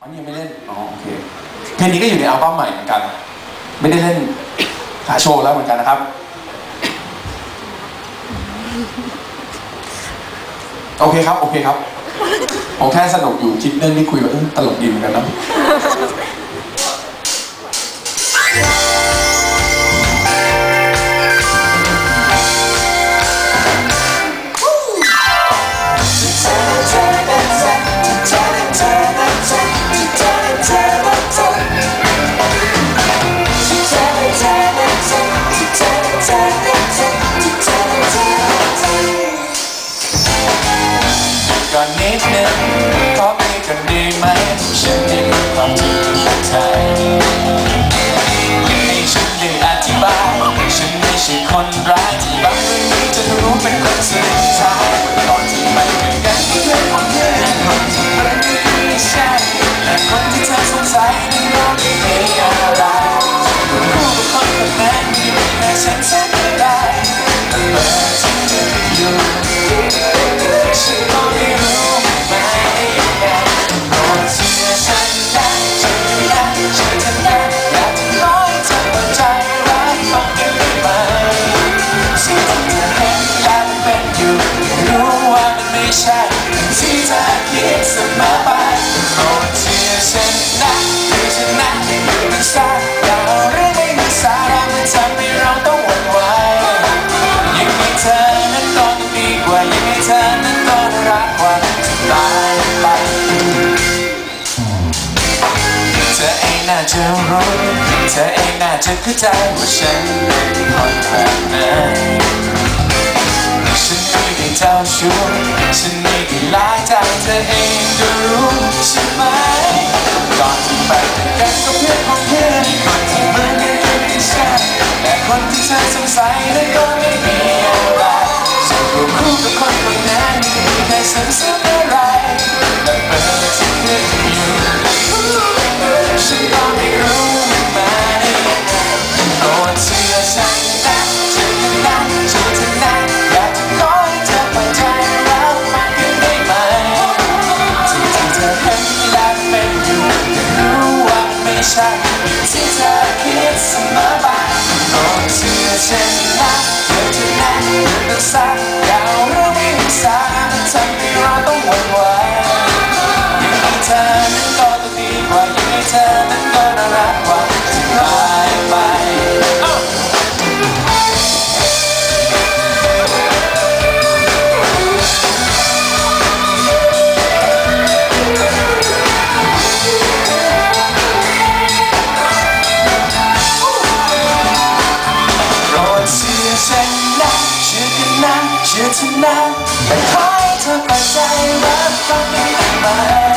อันนี้ยังไม่เล่นอ๋อโอเคเพลงนี้ก็อยู่ในอัลบั้มใหม่เหมือนกันไม่ได้เล่นหาโชว์แล้วเหมือนกันนะครับโอเคครับโอเคครับผมแค่สนุกอยู่คิดเรื่องที่คุยแบบตลกดีเหมือนกันนะก่อนนิดนึงขอคุยกันดีไหมฉันได้รู้ความจริงของเธอให้ฉันได้อธิบายฉันไม่ใช่คนร้ายที่บางเรื่องนี้จะรู้เป็นคนสุดท้ายตอนที่ไปด้วยกันเพื่อนของเพื่อนคนที่มันไม่ใช่และคนที่เธอสงสัยในโลกนี้มีอะไรคู่กับคนคนนั้นแต่ฉันแทบไม่ได้แต่เมื่อฉันจะอยู่ฉันก็ไม่รู้ไม่ได้โปรดเชื่อฉันนะฉันนะฉันจะนะอยากจะน้อยเธอเปิดใจรักฟังกันได้ไหมสิ่งที่เธอเห็นและเป็นอยู่รู้ว่ามันไม่ใช่ที่เธอคิดเสมอไปโปรดเชื่อฉันนะคือฉันนะอยู่ในสายดาวหรือไม่มีสาระมันทำให้เราต้องหวั่นไหวยังมีเธอนั้นก็ต้องดีกว่ายังมีเธอนั้นก็รักกว่าจะตายไปเธอเองน่าจะรู้เธอเองน่าจะเข้าใจว่าฉันเป็นคนแบบไหนฉันไม่ได้เจ้าชู้ฉันไม่ได้ร้ายใจเธอเองก็รู้ใช่ไหมก่อนที่ไปด้วยกันก็เพื่อนของเพื่อนคนที่เหมือนกันคือไม่ใช่แต่คนที่เธอสงสัยนั้นก็ไม่มีอะไรฉันก็คู่กับคนคนนั้นไม่เคยสงสัยอะไรแต่เปิดที่เพื่อนอยู่ฉันก็ไม่รู้มาได้ยังไงโปรดเชื่อฉันนะเชื่อฉันนะเชื่อฉันนะอยากจะขอให้เธอเปิดใจรับฟังกันได้ไหมสิ่งที่เธอเห็นและเป็นอยู่แต่รู้ว่าไม่ใช่ที่เธอคิดเสมอไปโปรดเชื่อฉันนะเชื่อฉันนะอยู่ในสายดาวหรือไม่มีสาระมันทำให้เราต้องหวั่นไหวยังมีเธอนั้นก็ต้องดีกว่ายังมีเธอนั้นก็น่ารักกว่าที่หายไปเชื่อเธอนะแต่ขอให้เธอเปิดใจรับฟังได้ไหม